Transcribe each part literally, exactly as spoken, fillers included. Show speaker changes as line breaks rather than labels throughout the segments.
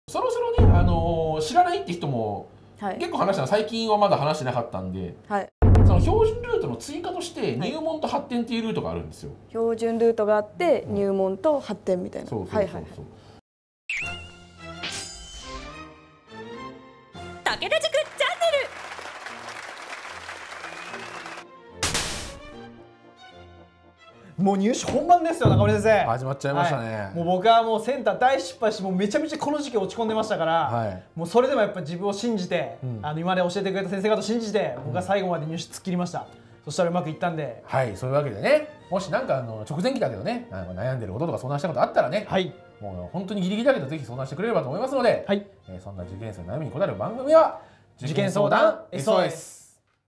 そろそろね、あのー知らないって人も、
はい、
結構話したの最近はまだ話してなかったんで、
はい、
その標準ルートの追加として入門と発展っていうルートがあるんですよ。
標準ルートがあって入門と発展みたいな。
そうそうそうそう。
はいはいはい。
武田塾チャンネル。
もう入試本番ですよ、中森先生。
始まっちゃいましたね。
はい、もう僕はもうセンター大失敗して、もうめちゃめちゃこの時期落ち込んでましたから、はい、もうそれでもやっぱ自分を信じて、うん、あの今まで教えてくれた先生方を信じて、僕は最後まで入試突っ切りました。うん、そしたらうまくいったんで、
はい、そういうわけでね、もしなんかあの直前期だけどね、なんか悩んでることとか相談したことあったらね、はい、もう本当にギリギリだけどぜひ相談してくれればと思いますので、はい、えー、そんな受験生の悩みに答える番組は
受験相談 エスオーエス。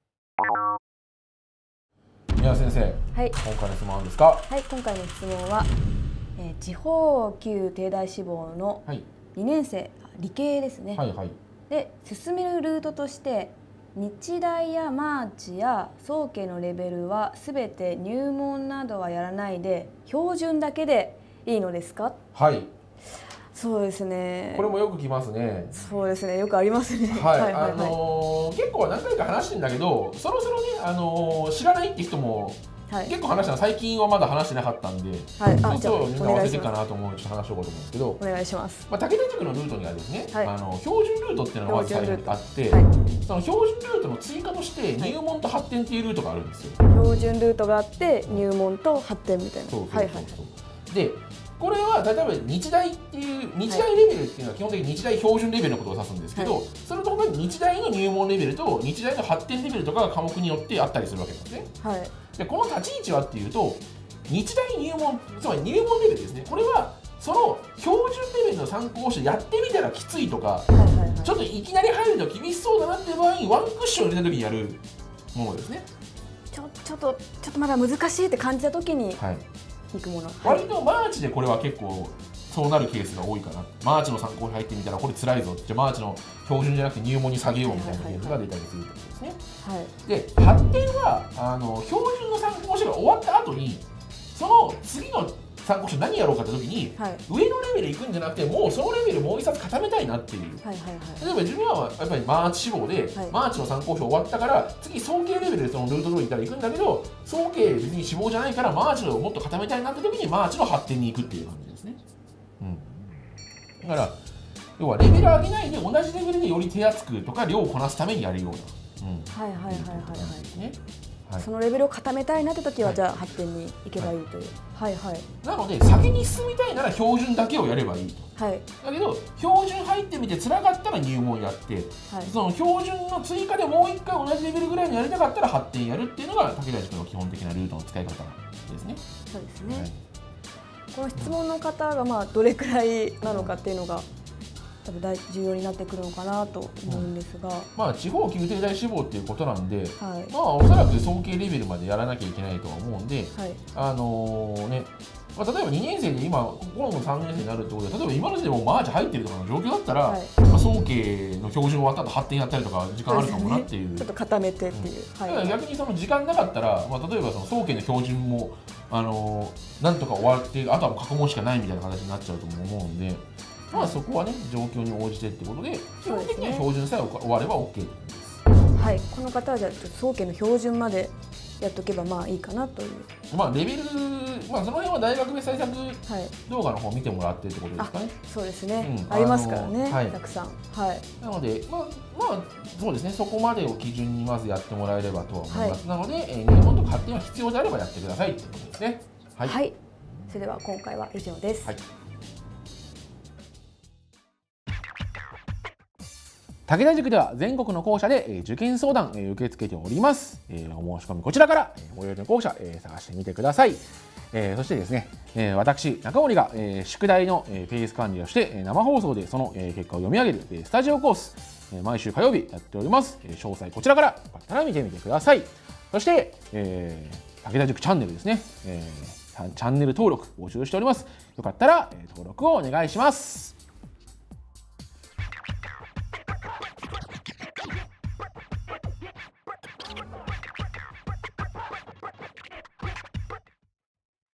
宮先生、はい、今回の質問は何ですか？
はい、今回の質問は、えー、地方級帝大志望のにねん生、はい、理系ですね。はいはい、で進めるルートとして日大やマーチや早慶のレベルはすべて入門などはやらないで標準だけでいいのですか？はい。そうですね。
これもよく聞きますね。
そうですね。よくありますね。
はい。あのー、結構何回か話してんだけど、そろそろね、あのー、知らないって人も、はい、結構話したの最近はまだ話してなかったんで、はい、あ、ちょっとみんな忘れてるかなと思うちょっと話しようかと思うんですけど、
お願いします。
まあ、武田塾のルートにはですね、はい、あの標準ルートっていうのがまず最初にあって、はい、その標準ルートの追加として入門と発展っていうルートがあるんですよ。
標準ルートがあって入門と発展みたいな。
そうそうそうそう。でこれは例えば日大っていう日大レベルっていうのは基本的に日大標準レベルのことを指すんですけど、はい、それと他に日大の入門レベルと日大の発展レベルとかが科目によってあったりするわけなんですね。はい、でこの立ち位置はっていうと日大入門つまり入門レベルですね。これはその標準レベルの参考をしてやってみたらきついとか、ちょっといきなり入ると厳しそうだなっていう場合にワンクッション入れた時にやるものですね。
ちょちょっとちょっとまだ難しいって感じた時に、はい、行くもの、
はい、割とマーチでこれは結構そうなるケースが多いかな。マーチの参考に入ってみたらこれ辛いぞ、じゃあマーチの標準じゃなくて入門に下げようみたいなケースが出たりするということですね。はい、で発展はあの標準の参考書が終わった後にその次の参考書何やろうかって時に、はい、上のレベル行くんじゃなくてもうそのレベルもう一冊固めたいなっていう。はいはいはい、例えば自分はやっぱりマーチ志望で、はい、マーチの参考書終わったから次早慶レベルでそのルート通り行ったら行くんだけど早慶別に志望じゃないからマーチをもっと固めたいなって時にマーチの発展に行くっていう感じですね。うん、だから要はレベル上げないで同じレベルでより手厚くとか量をこなすためにやるような。うん、はいはいはいはいはいね。
はい、そのレベルを固めたいなって時は、はい、じゃあ発展に行けばいいという。はいはい。
なので先に進みたいなら標準だけをやればいいと。はい。だけど標準入ってみて辛かったら入門やって、はい、その標準の追加でもう一回同じレベルぐらいにやりたかったら発展やるっていうのが武田塾の基本的なルートの使い方ですね。
そうですね。はい、この質問の方がまあどれくらいなのかっていうのが。多分大重要になってくるのかなと思うんですが、うん、
まあ地方級帝大志望っていうことなんで、はい、まあおそらく早慶レベルまでやらなきゃいけないとは思うんで、はい、あのー、ね、まあ、例えばにねん生で今ここのさんねん生になるってことで例えば今の時点でもうマーチ入ってるとかの状況だったら、はい、まあ、早慶の標準終わった後発展やったりとか時間あるかもなっていう、
ね、ちょっと固めてっていう、
うん、はい、だから逆にその時間なかったら、まあ、例えばその早慶の標準もあのー、なんとか終わってあとはもう過去問しかないみたいな形になっちゃうと思うんで。まあそこはね状況に応じてってことで基本的には標準さえ終われば OK です。
はい、この方はじゃあ早慶の標準までやっとけばまあいいかなという。
まあレベル、まあその辺は大学別対策動画の方見てもらってってことですかね。
そうですね。うん、ありますからね、はい、たくさん。はい。
なのでまあまあそうですね、そこまでを基準にまずやってもらえればとは思います。はい、なので、えー、入門と発展は必要であればやってくださいってことですね。はい。はい、
それでは今回は以上です。はい。
武田塾では全国の校舎で受験相談受け付けております。お申し込みこちらから最寄りの校舎探してみてください。そしてですね、私中森が宿題のペース管理をして生放送でその結果を読み上げるスタジオコース毎週火曜日やっております。詳細こちらからよかったら見てみてください。そして武田塾チャンネルですね、チャンネル登録募集しております。よかったら登録をお願いします。